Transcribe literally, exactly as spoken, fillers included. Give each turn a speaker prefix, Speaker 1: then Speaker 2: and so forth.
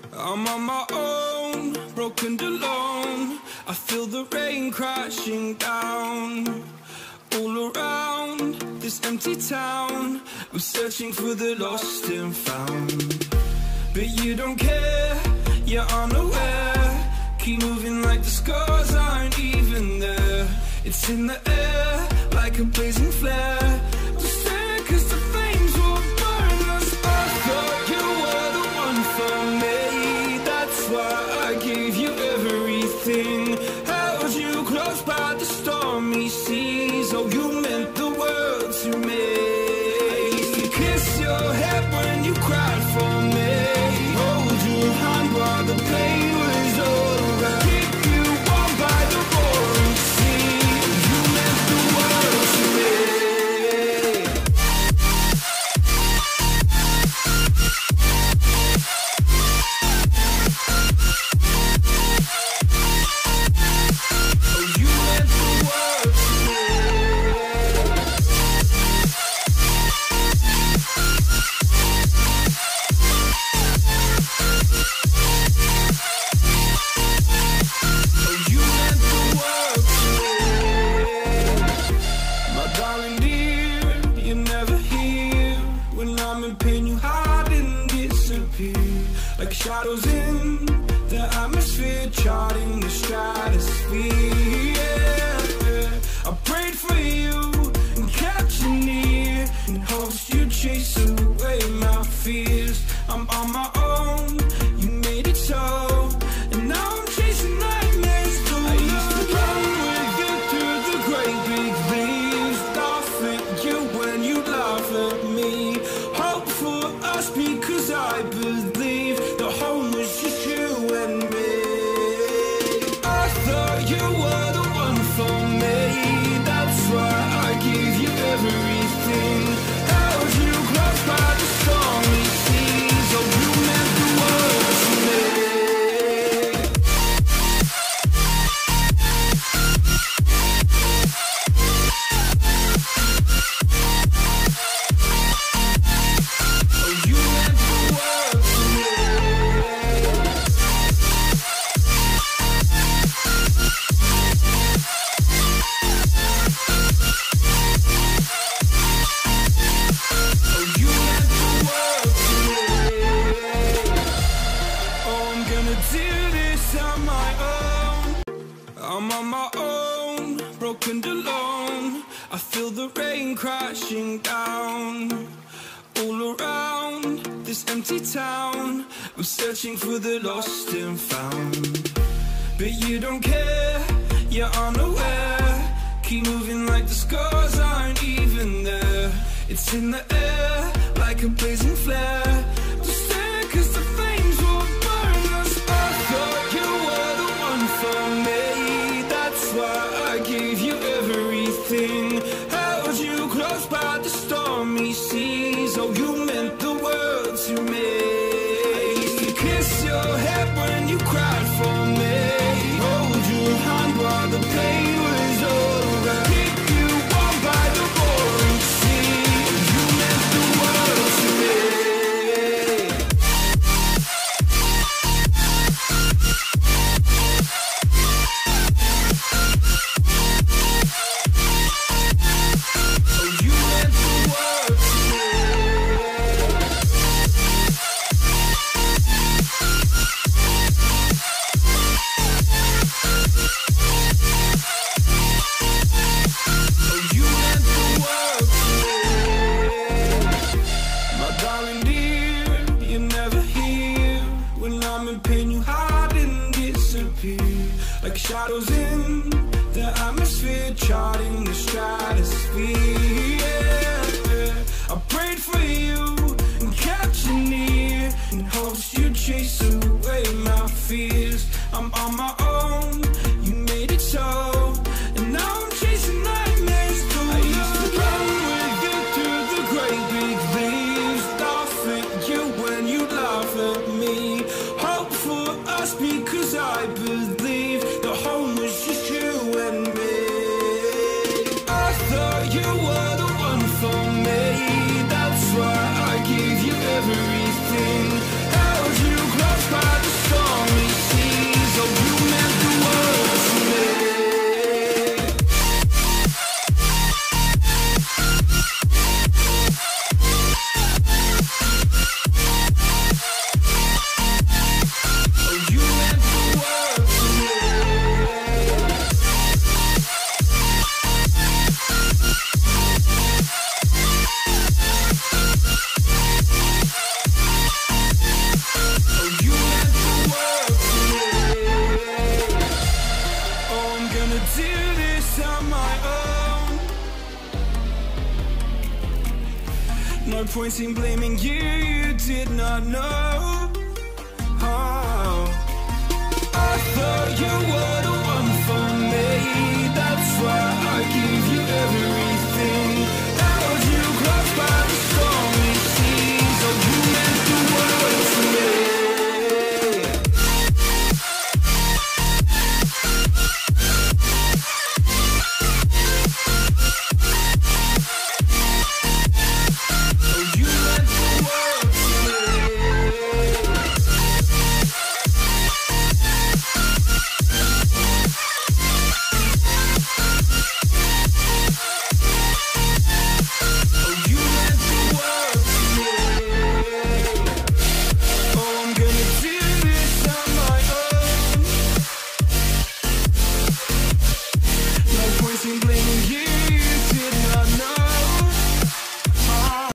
Speaker 1: I'm on my own, broken and alone. I feel the rain crashing down all around this empty town. I'm searching for the lost and found, but you don't care, you're unaware. Keep moving like the scars aren't even there. It's in the air like a blazing flare. Just stare, cause the flames will burn us. I thought you were the one for me, that's why I gave you everything. Held you close by the stormy seas. Oh, you meant the world to me. I used to kiss your head when you cried for me, hold your hand while the pain was over, keep you warm by the roaring sea. You meant the world to me. Oh, you meant the world to me. Oh, you meant the world to me. My darling dear, you're never here. When I'm in pain, you hide and disappear like shadows in the atmosphere, charting the stratosphere. Yeah. I prayed for you and kept you near in hopes you'd chase away my fears. I'm on my own, you made it so, and now I'm chasing nightmares too. I used to run with you through the great big leaves, laugh at you when you laugh at me. Hope for us because I believe the home was just you and me. I thought you were the one for me, that's why I gave you everything. Held you close by the stormy seas. Oh, you meant the world to me. Oh, you meant the world to me. Oh, you meant the world to me. Oh, I'm gonna do this on my own. I'm on my own, broken and alone. I feel the rain crashing down all around this empty town. I'm searching for the lost and found, but you don't care, you're unaware. Keep moving like the scars aren't even there. It's in the air like a blazing flare. Just stare, cause the flames will burn us. I thought you were the one for me, that's why I gave you everything. Held you close by the stormy seas. Oh, you meant the world to me. I used to kiss your head when you cried for me, hold your hand while the pain was over, keep you warm by the roaring sea. You meant the world to me. Oh, you meant the world to me. Oh, you meant the world to me. My darling dear, you're never here. When I'm in pain, you hide and disappear like shadows in the atmosphere, charting the stratosphere. Yeah. I prayed for you and kept you near in hopes you'd chase away my fears. I'm on my own, you made it so, and now I'm chasing nightmares too. I used to run with you through the great big leaves, laugh at you when you laugh at me. Hope for us because I believe the home was just you and me. I thought you were the one for me, that's why I gave you everything. Held you close by no point in blaming you, you did not know.